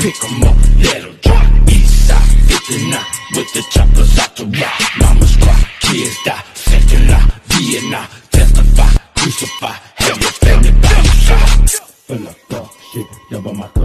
pick 'em up, let 'em drop. East side, 59, with the choppers out the rock. Mama's cry, kids die, second lie, Vietnam, testify, crucify, have your family by your side. Full of dog shit, double my cup.